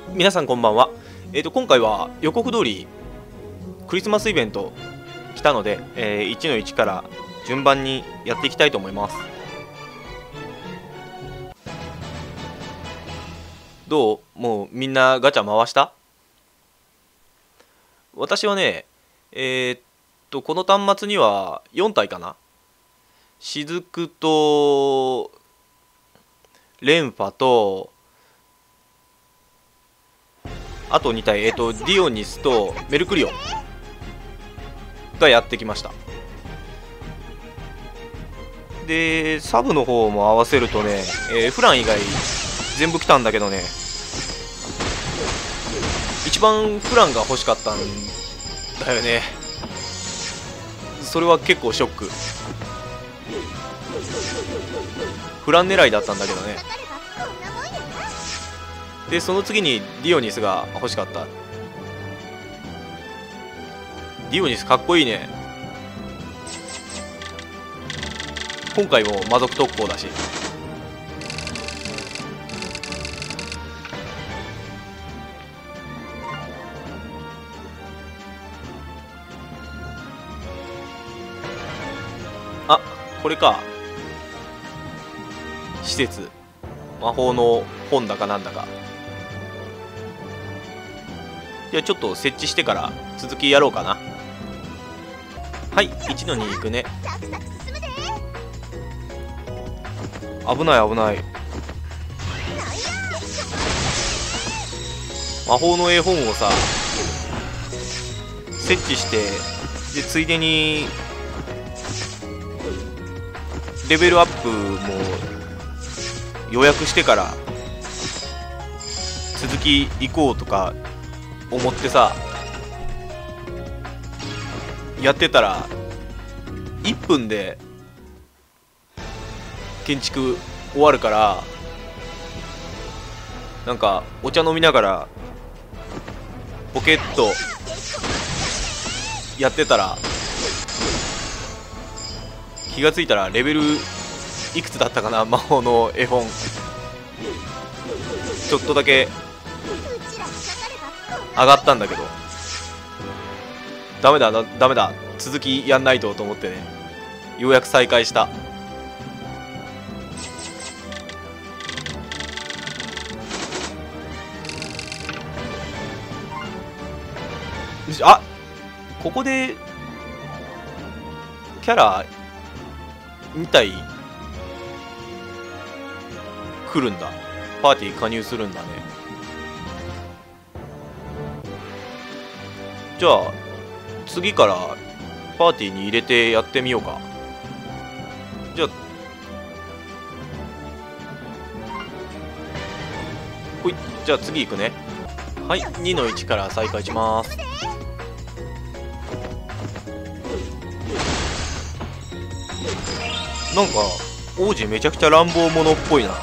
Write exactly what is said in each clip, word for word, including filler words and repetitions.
皆さんこんばんは。えー、と今回は予告通りクリスマスイベント来たので、えー、いちのいちから順番にやっていきたいと思います。どう？もうみんなガチャ回した？私はね、えー、っとこの端末にはよん体かな。雫とレンファとあとに体、えー、っとディオニスとメルクリオンがやってきました。でサブの方も合わせるとね、えー、フラン以外全部来たんだけどね、一番フランが欲しかったんだよね。それは結構ショック。フラン狙いだったんだけどね。でその次にディオニスが欲しかった。ディオニスかっこいいね。今回も魔族特攻だし。あ、これか。施設魔法の本だかなんだか。じゃあちょっと設置してから続きやろうかな。はい、いちのに行くね。危ない危ない。魔法の絵本をさ設置して、でついでにレベルアップも予約してから続き行こうとか思ってさやってたらいっぷんで建築終わるから、なんかお茶飲みながらポケットやってたら気がついたらレベルいくつだったかな。魔法の絵本ちょっとだけ上がったんだけど、ダメだダメだ続きやんないとと思ってね、ようやく再開した。あ、ここでキャラに体来るんだ。パーティー加入するんだね。じゃあ次からパーティーに入れてやってみようか。じゃあほい、じゃあ次行くね。はい、にのいちから再開します。なんか王子めちゃくちゃ乱暴者っぽいな。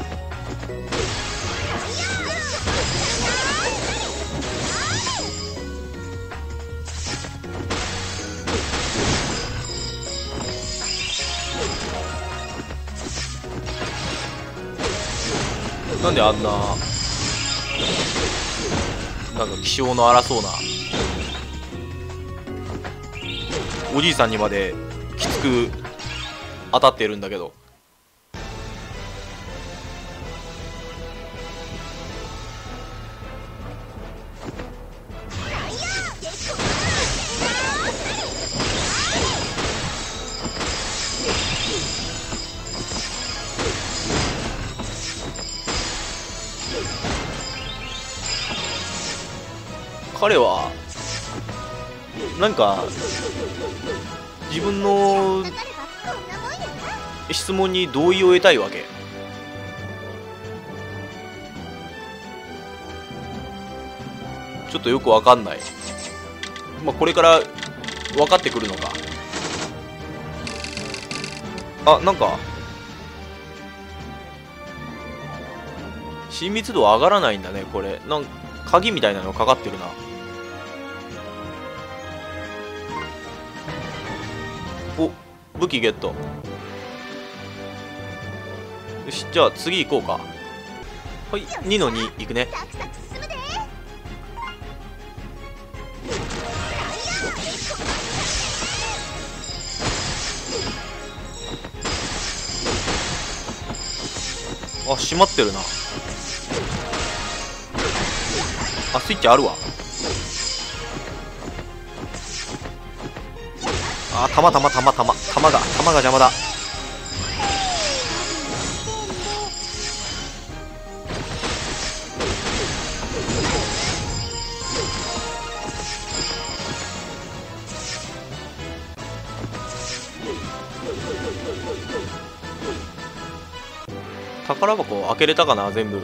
なんであんななんか気性の荒そうなおじいさんにまできつく当たってるんだけど。彼はなんか自分の質問に同意を得たいわけ。ちょっとよくわかんない。まあこれから分かってくるのか。あ、なんか親密度上がらないんだね。これなんか鍵みたいなのかかってるな。お、武器ゲット。よし、じゃあ次行こうか。はい、にのに行くね。 あ、閉まってるな。あ、スイッチあるわ。あ、弾弾弾弾弾が弾が邪魔だ。宝箱開けれたかな、全部。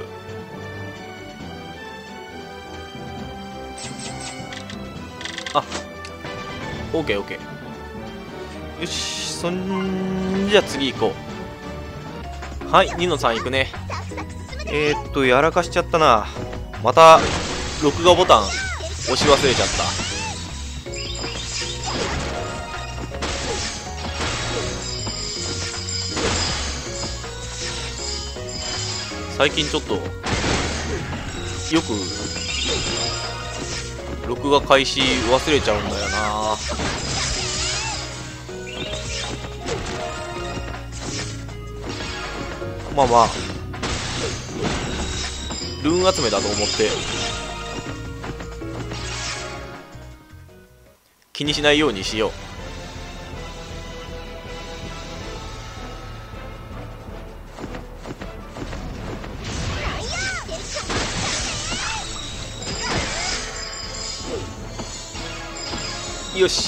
あ、オーケーオーケー。よし、そんじゃ次行こう。はい、ニノさん行くね。えー、っとやらかしちゃったな。また録画ボタン押し忘れちゃった。最近ちょっとよく録画開始忘れちゃうんだよな。まあまあルーン集めだと思って気にしないようにしよう。よし。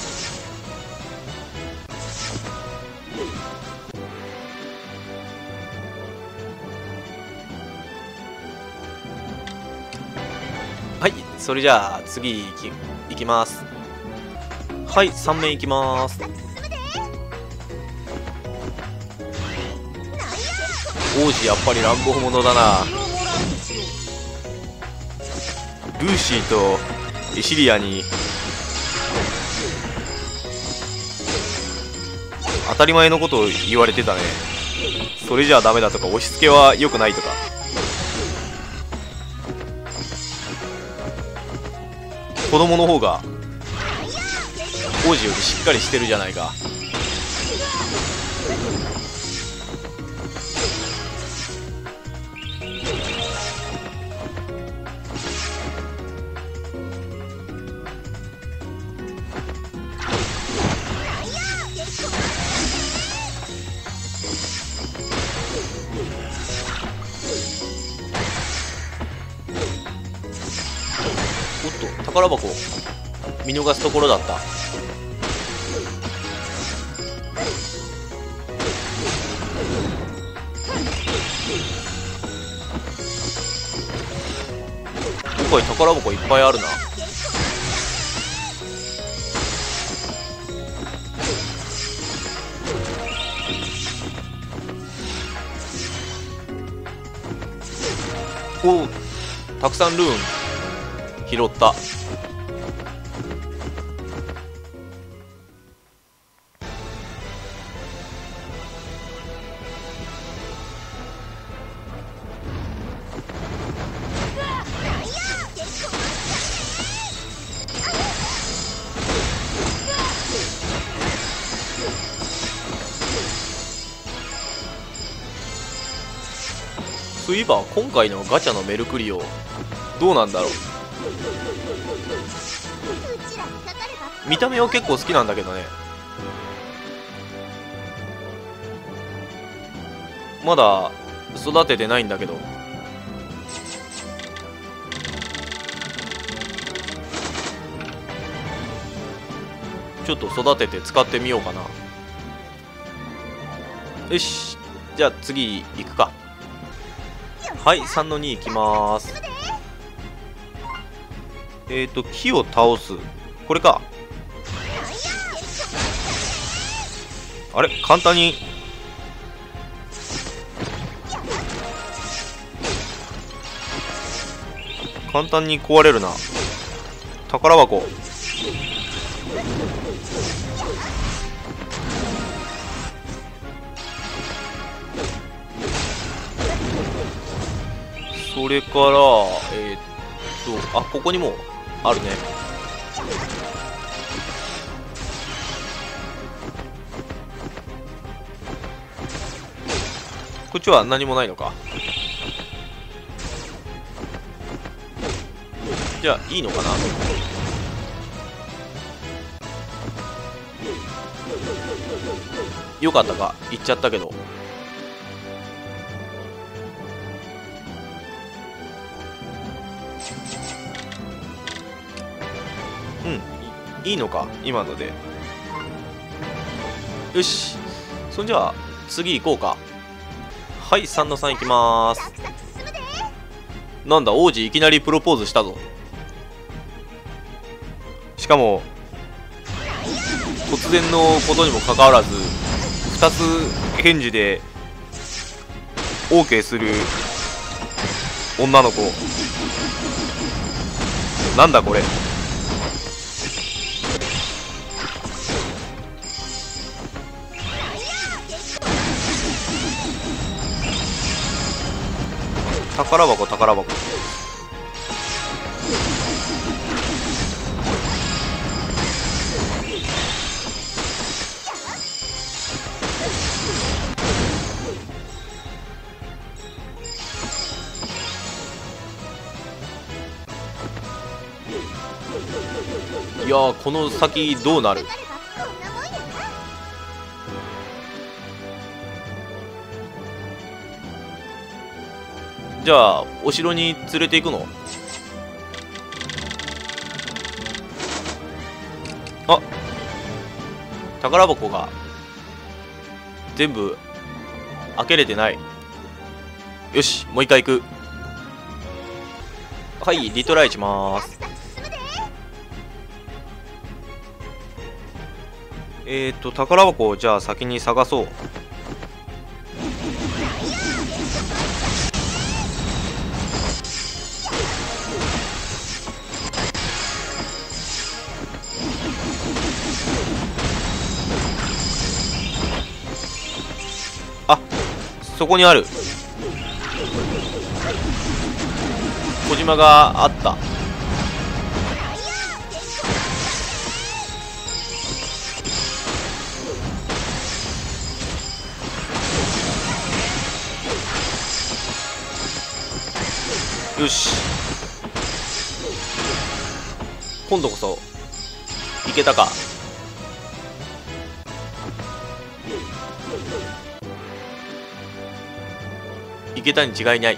はい、それじゃあ次いき、いきます。はい、さん面いきます。王子やっぱり乱暴者だな。ルーシーとエシリアに当たり前のことを言われてたね。それじゃあダメだとか押し付けは良くないとか。子供の方が王子よりしっかりしてるじゃないか。おっと、宝箱見逃すところだった。今回宝箱いっぱいあるな。おお、たくさんルーン拾った。そういえば今回のガチャのメルクリオどうなんだろう。見た目は結構好きなんだけどね。まだ育ててないんだけど。ちょっと育てて使ってみようかな。よし、じゃあ次行くか。はい、さんのにいきまーす。えっと木を倒す、これか。あれ、簡単に簡単に壊れるな。宝箱。それからえー、っとあ、ここにもあるね。 こっちは何もないのか。じゃあいいのかな。よかったか、行っちゃったけど。うん、いいいのか今ので。よし、そんじゃあ次行こうか。はい、さんのさん行きまーす。なんだ、王子いきなりプロポーズしたぞ。しかも突然のことにもかかわらずふたつ返事で OK する女の子。なんだこれ。宝箱宝箱。いやー、この先どうなる。じゃあお城に連れて行くの。あ、宝箱が全部開けれてない。よし、もう一回行く。はい、リトライします。えっと宝箱をじゃあ先に探そう。あ、そこにある。小島があった。よし、今度こそいけたか。いけたに違いない。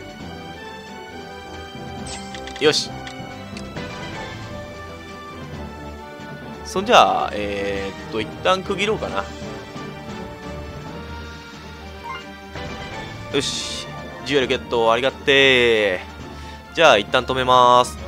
よし、そんじゃあえー、っと一旦区切ろうかな。よし、ジュエルゲットありがってー。じゃあ一旦止めます。